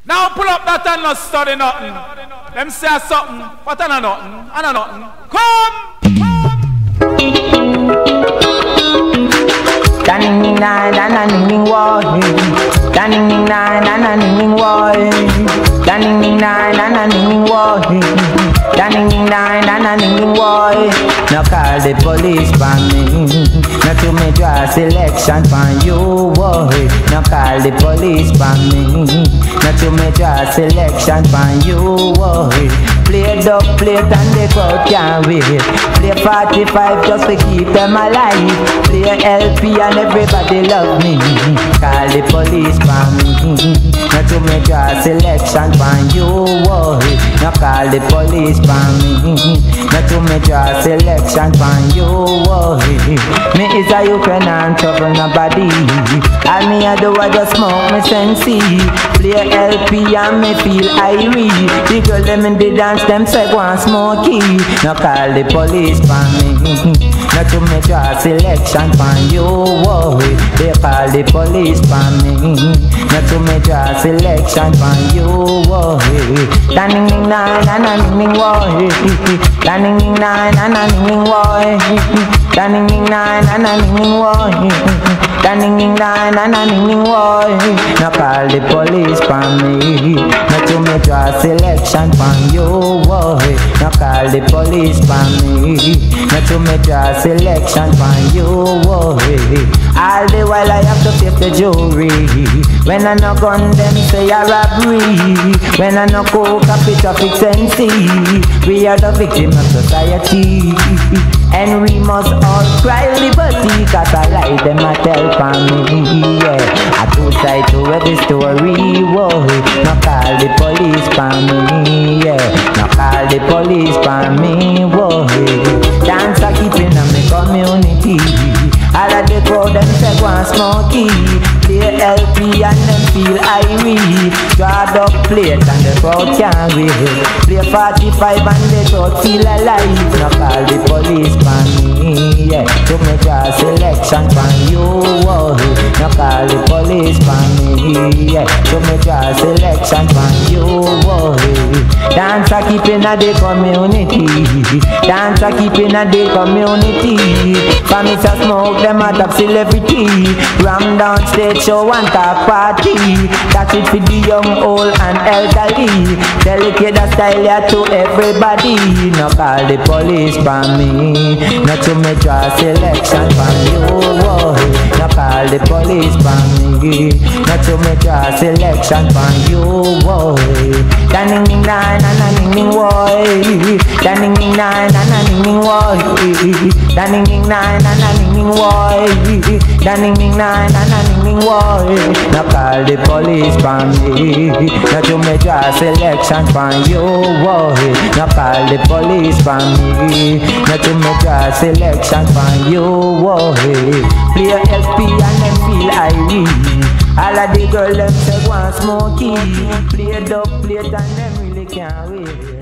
Now pull up that and not study nothing. Them say something, but I know nothing. I know nothing. Come! Danning nine, danning boy. Danning nine, danning boy. Danning nine, danning boy. Danning nine, danning boy. Now call the police for me. Now to me draw selection for you, boy. Now call the police for me. Now to me draw selection for you, boy. Play dub plate and the crowd can't wait. Play 45 just to keep them alive. Play LP and everybody love me. Call the police for me. Now to me draw selection for you, boy. Now call the police for me. Now to me draw selection for you, boy. Me is a Ukrainian trouble nobody. All me I do I just smoke me sensi. Play LP and me feel irie. The girl them in the dance them say go and smoky. Now call the police for me. Now to me draw selection for you, boy. They call the police for me. Now to me draw selection for you, boy. Danning nine, danning boy. Danning nine, danning boy. Danning nine, danning boy. Danning nine, danning boy. Now call the police for me. Now to me draw selection for you, boy. Now call the police for me. Now to me draw selection for you, boy. All the while I have to face the jury. When I no gun them say a robbery. When I no coke a pit of sensi. We are the victim of society. And we must all cry liberty. Cause I lie them a tell for me, yeah. I too tight to every story, whoa. Now call the police for me, yeah. Now call the police for me, whoa. Dance a keeping in my community. All of the crowd them say go and smoky. Play LP and them feel irie. Draw up plate and the crowd can't wait. Play 45 and the crowd feel alive. Now call the police for me, yeah. To me draw selection for you, whoa. Now call the police for me, yeah. To me draw selection for you, whoa. Dance a keeping in the community. Dance a keeping in the community. Families a smoke them a top celebrity. Ram down stage show and talk party. That's it for the young, old and elderly. Delicate a style here to everybody. Now call the police for me. Now to me draw selection from you, boy. Now call the police for me. Now to me draw selection from you, boy. Danning nine, danning boy. Danning nine, danning boy. Danning nine, danning boy. Danning nine, danning boy. Now call the police for me. Now to me draw selection for you, boy. Now call the police for me. Now to me draw selection for you, boy. Play LP and them feel irie. All of the girls them say go and smoky. Play dub plate and them really can't wait.